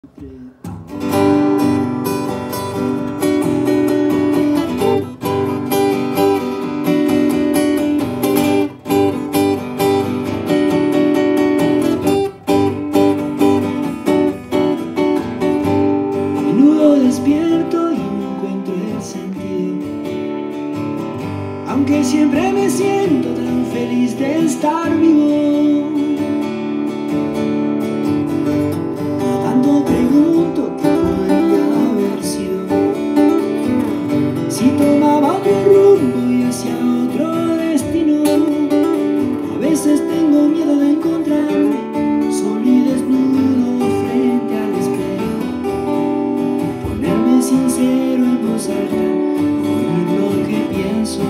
Menudo despierto y no encuentro el sentido, aunque siempre me siento tan feliz de estar vivo. Tanto pregunto qué podría haber sido, si tomaba otro rumbo y hacia otro destino. A veces tengo miedo de encontrarme solo y desnudo frente al espejo, ponerme sincero en voz alta, oír lo que pienso.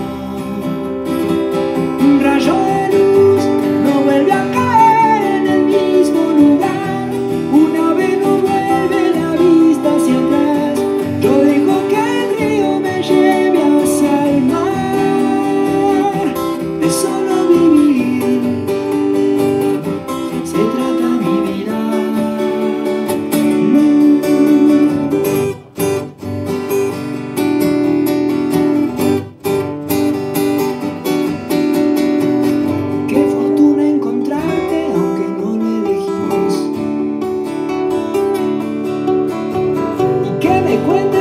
Un rayo de luz no vuelve a caer en el mismo lugar, un ave no vuelve la vista hacia atrás. Yo dejo que el río me lleve hacia el mar. De solo vivir se trata mi vida. Qué fortuna encontrarte, aunque no lo elegimos. Y que me cuentes